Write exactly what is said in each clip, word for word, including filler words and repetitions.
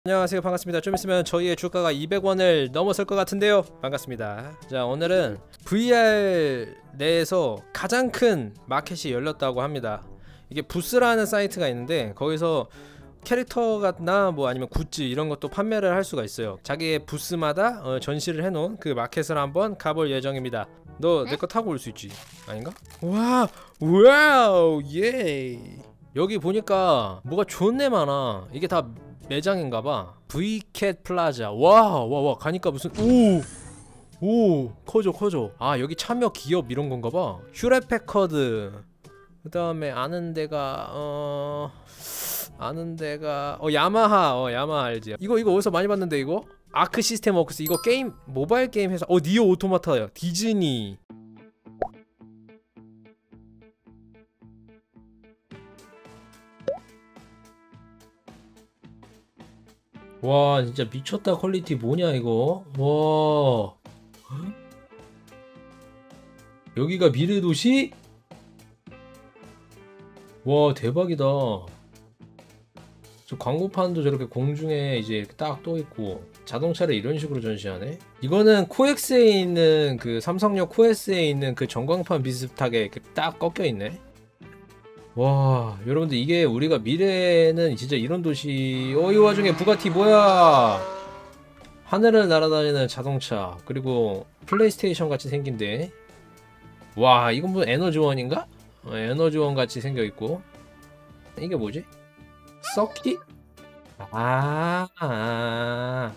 안녕하세요, 반갑습니다. 좀 있으면 저희의 주가가 이백 원을 넘어설 것 같은데요. 반갑습니다. 자, 오늘은 브이알 내에서 가장 큰 마켓이 열렸다고 합니다. 이게 부스라는 사이트가 있는데 거기서 캐릭터나 뭐 아니면 굿즈 이런 것도 판매를 할 수가 있어요. 자기의 부스마다 어, 전시를 해놓은 그 마켓을 한번 가볼 예정입니다. 너 내 거 타고 올 수 있지? 아닌가? 와, 와우, 예. 여기 보니까 뭐가 존내 많아. 이게 다 매장인가봐. 브이캣 플라자. 와, 와, 와. 가니까 무슨 오, 오, 커져, 커져. 아, 여기 참여 기업 이런 건가봐. 휴렛패커드. 그 다음에 아는 데가 어, 아는 데가 어 야마하. 어 야마하 알지? 이거 이거 어디서 많이 봤는데 이거? 아크 시스템 워크스. 이거 게임 모바일 게임 회사. 어 니오 오토마타야. 디즈니. 와, 진짜 미쳤다. 퀄리티 뭐냐 이거. 와, 여기가 미래도시? 와, 대박이다. 저 광고판도 저렇게 공중에 이제 이렇게 딱 떠있고 자동차를 이런 식으로 전시하네. 이거는 코엑스에 있는 그 삼성역 코엑스에 있는 그 전광판 비슷하게 이렇게 딱 꺾여있네. 와, 여러분들 이게 우리가 미래에는 진짜 이런 도시. 어, 이 와중에 부가티 뭐야. 하늘을 날아다니는 자동차, 그리고 플레이스테이션 같이 생긴데. 와, 이건 뭐 에너지원인가? 어, 에너지원 같이 생겨있고. 이게 뭐지? 서킷? 아, 아.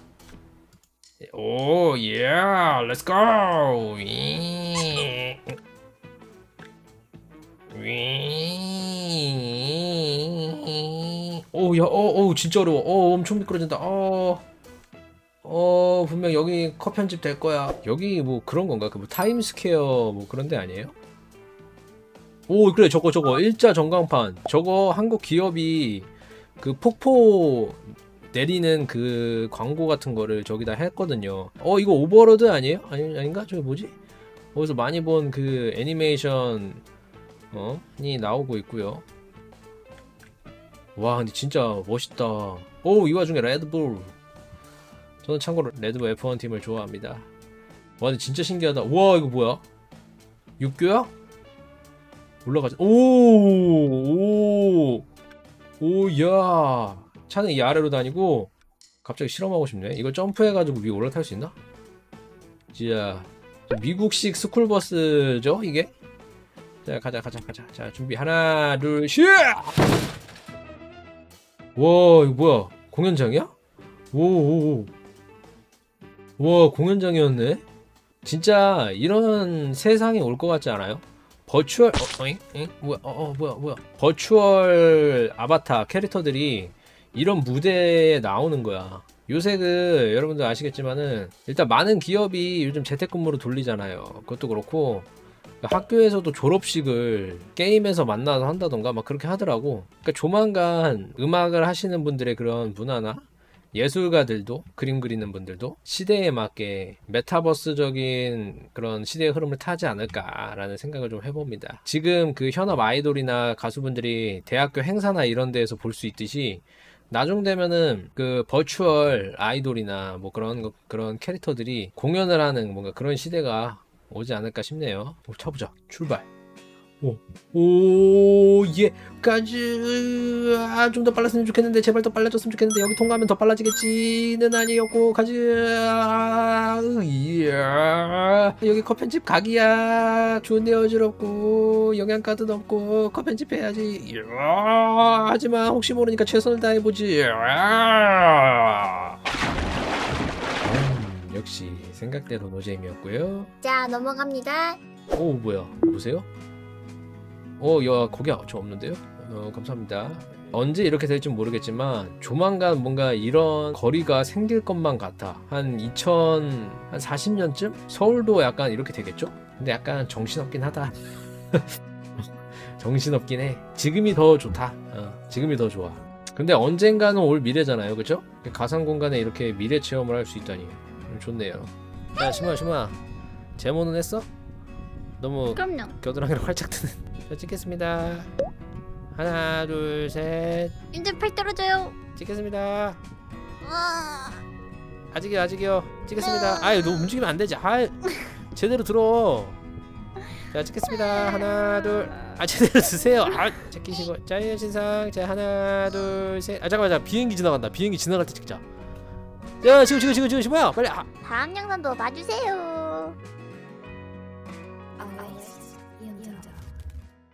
오, 예, 렛츠 고! 위. 위. 오, 야, 어, 어, 진짜 어려워. 어, 엄청 미끄러진다. 어, 어, 분명 여기 컷 편집 될 거야. 여기 뭐 그런 건가? 그 뭐 타임스퀘어 뭐 그런 데 아니에요? 오, 그래, 저거 저거 일자 전광판. 저거 한국 기업이 그 폭포 내리는 그 광고 같은 거를 저기다 했거든요. 어, 이거 오버로드 아니에요? 아니, 아닌가? 저기 뭐지? 어디서 많이 본 그 애니메이션 어? 이 나오고 있고요. 와, 근데 진짜 멋있다. 오, 이 와중에 레드불. 저는 참고로 레드불 에프원 팀을 좋아합니다. 와, 근데 진짜 신기하다. 와, 이거 뭐야? 육교야? 올라가자. 오, 오, 오, 야. 차는 이 아래로 다니고. 갑자기 실험하고 싶네. 이걸 점프해가지고 위에 올라탈 수 있나? 자, 미국식 스쿨버스죠, 이게? 자, 가자, 가자, 가자. 자, 준비. 하나, 둘, 셋! 와, 이거 뭐야? 공연장이야? 오오오. 와, 공연장이었네? 진짜 이런 세상이 올 것 같지 않아요? 버추얼, 어, 어잉? 응? 뭐야, 어, 어, 뭐야, 뭐야. 버추얼 아바타 캐릭터들이 이런 무대에 나오는 거야. 요새 그, 여러분들 아시겠지만은, 일단 많은 기업이 요즘 재택근무로 돌리잖아요. 그것도 그렇고, 학교에서도 졸업식을 게임에서 만나서 한다던가 막 그렇게 하더라고. 그러니까 조만간 음악을 하시는 분들의 그런 문화나 예술가들도, 그림 그리는 분들도 시대에 맞게 메타버스적인 그런 시대의 흐름을 타지 않을까라는 생각을 좀 해봅니다. 지금 그 현업 아이돌이나 가수분들이 대학교 행사나 이런 데에서 볼 수 있듯이 나중 되면은 그 버추얼 아이돌이나 뭐 그런 거, 그런 캐릭터들이 공연을 하는 뭔가 그런 시대가 오지 않을까 싶네요. 오, 차보자. 출발. 오, 오, 예, 가지. 아, 좀 더 빨랐으면 좋겠는데, 제발 더 빨라졌으면 좋겠는데, 여기 통과하면 더 빨라지겠지는 아니었고, 가지. 아, 이야. 여기 컷 편집 각이야. 존내 어지럽고, 영양가도 넘고, 컷 편집해야지. 이야. 하지만 혹시 모르니까 최선을 다해보지. 이야. 음, 역시 생각대로 노잼이었고요. 자, 넘어갑니다. 오, 뭐야, 보세요. 어, 야, 거기 저 없는데요? 어, 감사합니다. 언제 이렇게 될지 모르겠지만 조만간 뭔가 이런 거리가 생길 것만 같아. 한 이천사십 년쯤? 서울도 약간 이렇게 되겠죠? 근데 약간 정신없긴 하다. 정신없긴 해. 지금이 더 좋다. 어, 지금이 더 좋아. 근데 언젠가는 올 미래잖아요, 그쵸? 가상 공간에 이렇게 미래 체험을 할 수 있다니 좋네요. 자, 심아, 심아, 제모는 했어? 너무 그럼요. 겨드랑이를 활짝 트는. 자, 찍겠습니다. 하나, 둘, 셋. 님들 팔 떨어져요. 찍겠습니다. 아직이요 아직이요. 찍겠습니다. 아유 너 움직이면 안 되지. 아 제대로 들어. 자 찍겠습니다. 하나 둘. 아 제대로 드세요. 아 제끼시고. 자 신상. 자 하나 둘 셋. 아 잠깐만 자 비행기 지나간다. 비행기 지나갈 때 찍자. 야 지금 지금 지금 지금 뭐야 빨리. 아. 다음 영상도 봐주세요.